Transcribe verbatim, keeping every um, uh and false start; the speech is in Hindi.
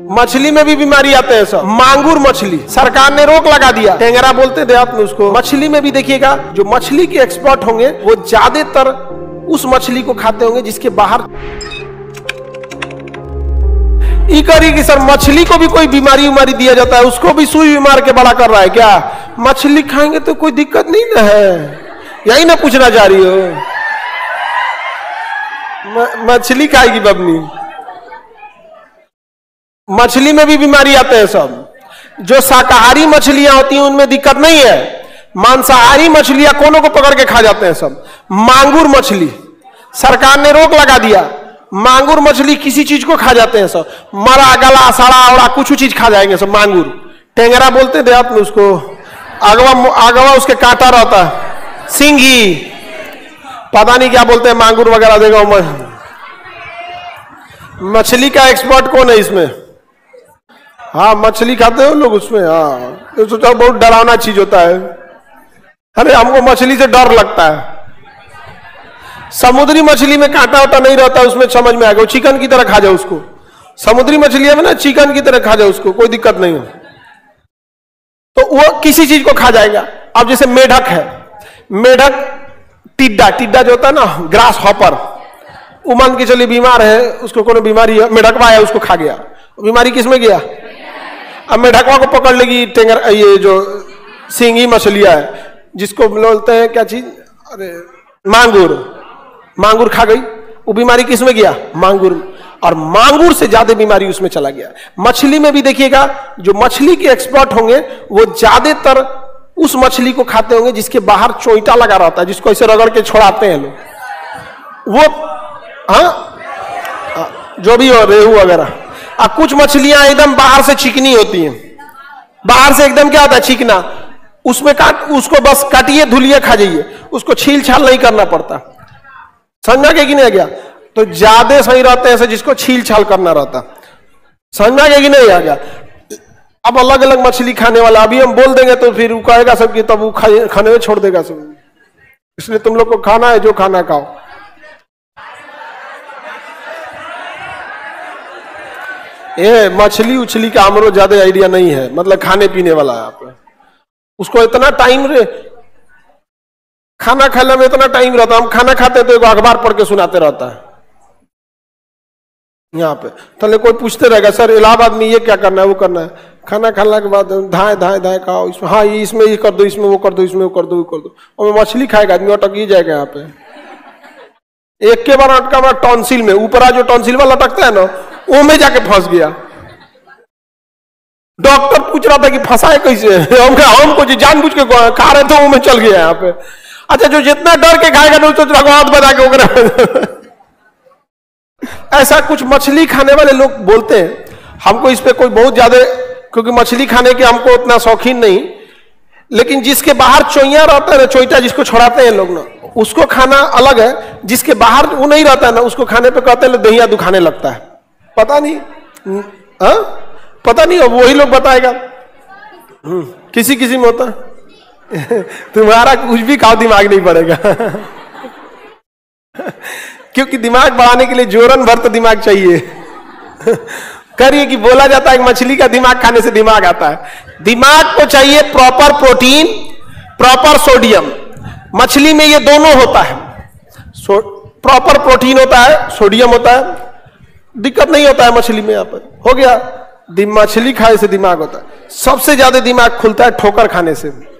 मछली में भी बीमारी आते हैं सब। मांगुर मछली सरकार ने रोक लगा दिया, टेंगरा बोलते देहात में उसको। मछली में भी देखिएगा, जो मछली के एक्सपर्ट होंगे वो ज्यादातर उस मछली को खाते होंगे जिसके बाहर ई करी कि सर मछली को भी कोई बीमारी उमारी दिया जाता है, उसको भी सुई बीमार के बड़ा कर रहा है क्या? मछली खाएंगे तो कोई दिक्कत नहीं ना है, यही ना पूछना चाह रही हो? मछली खाएगी बबनी, मछली में भी बीमारी आते हैं सब। जो शाकाहारी मछलियां होती हैं उनमें दिक्कत नहीं है, मांसाहारी मछलियां कोनों को पकड़ के खा जाते हैं सब। मांगुर मछली सरकार ने रोक लगा दिया, मांगुर मछली किसी चीज को खा जाते हैं सब, मरा गला सड़ा ओड़ा कुछ चीज खा जाएंगे सब। मांगुर टेंगरा बोलते देहात में उसको, आगवा आगवा उसके कांटा रहता है, सिंगी पता नहीं क्या बोलते हैं, मांगुर वगैरह देगा। मछली का एक्सपर्ट कौन है इसमें? हाँ मछली खाते हो लोग उसमें? हाँ तो सोचा बहुत डरावना चीज होता है। अरे हमको मछली से डर लगता है। समुद्री मछली में कांटा वाटा नहीं रहता, उसमें समझ में आएगा, चिकन की तरह खा जाओ उसको। समुद्री मछलियां में ना चिकन की तरह खा जाओ उसको, कोई दिक्कत नहीं हो, तो वो किसी चीज को खा जाएगा। अब जैसे मेढक है, मेढक टिड्डा टिड्डा जो होता है ना, ग्रास हॉपर, वो मान के चलिए बीमार है, उसको कोई बीमारी है, मेढकवा आया उसको खा गया, बीमारी किसमें गया? अब मेढकवा को पकड़ लेगी टेंगर, ये जो सिंगी मछलियां है जिसको बोलते हैं क्या चीज, अरे मांगुर, मांगुर खा गई, वो बीमारी किसमें गया? मांगुर। और मांगुर से ज्यादा बीमारी उसमें चला गया। मछली में भी देखिएगा, जो मछली के एक्सपर्ट होंगे वो ज्यादातर उस मछली को खाते होंगे जिसके बाहर चोइटा लगा रहता है, जिसको ऐसे रगड़ के छोड़ाते हैं लोग, वो हाँ जो भी हो, रेहू वगैरह। और कुछ मछलियां एकदम बाहर से चिकनी होती हैं, बाहर से एकदम क्या होता है? चिकना, उसमें काट, उसको बस काटिए धुलिए खा जाइए, उसको छील छाल नहीं करना पड़ता। समझा के कि नहीं आ गया? तो ज्यादा सही रहते हैं जिसको छील छाल करना रहता। समझा के कि नहीं आ गया? अब अलग अलग मछली खाने वाला, अभी हम बोल देंगे तो फिर वो कहेगा सब कि तब वो खाने में छोड़ देगा सब। इसलिए तुम लोग को खाना है जो खाना खाओ। ये मछली उछली का हमरो ज्यादा आइडिया नहीं है, मतलब खाने पीने वाला है आप। उसको इतना टाइम रे खाना खाने में इतना टाइम रहता, हम खाना खाते तो एक अखबार पढ़ के सुनाते रहता है यहाँ पे। तो कोई पूछते रहेगा सर इलाहाबाद में ये क्या करना है, वो करना है। खाना खाने के बाद धाए धाए धाए खाओ, इसमें हाँ ये इसमें ये कर दो, इसमें वो कर दो, इसमें वो कर दो, वो कर दो। और मछली खाएगा आदमी, अटक ही जाएगा यहाँ पे। एक के बार अटका हुआ टॉन्सिल में, ऊपरा जो टॉन्सिल वाला अटकता है ना, वो में जाके फंस गया। डॉक्टर पूछ रहा था कि फंसाए कैसे, हम हमको जानबूझ के खा रहे थे, वो में चल गया यहाँ पे। अच्छा जो जितना डर के खाएगा ना उसको हाथ बजा के उगरा। ऐसा कुछ मछली खाने वाले लोग बोलते हैं। हमको इस पे कोई बहुत ज्यादा, क्योंकि मछली खाने के हमको उतना शौकीन नहीं, लेकिन जिसके बाहर चोइया रहता है ना, चोइटा जिसको छोड़ाते हैं लोग ना, उसको खाना अलग है। जिसके बाहर वो नहीं रहता है ना, उसको खाने पे कहते हैं दहिया दुखाने लगता है। पता नहीं हा? पता नहीं, अब वही लोग बताएगा। किसी किसी में होता है। तुम्हारा कुछ भी खाओ दिमाग नहीं बढ़ेगा। क्योंकि दिमाग बढ़ाने के लिए जोरन भर तो दिमाग चाहिए। करिए कि बोला जाता है मछली का दिमाग खाने से दिमाग आता है। दिमाग को चाहिए प्रॉपर प्रोटीन, प्रॉपर सोडियम। मछली में ये दोनों होता है, प्रॉपर प्रोटीन होता है, सोडियम होता है, दिक्कत नहीं होता है मछली में। यहाँ पर हो गया, मछली खाने से दिमाग होता है। सबसे ज्यादा दिमाग खुलता है ठोकर खाने से।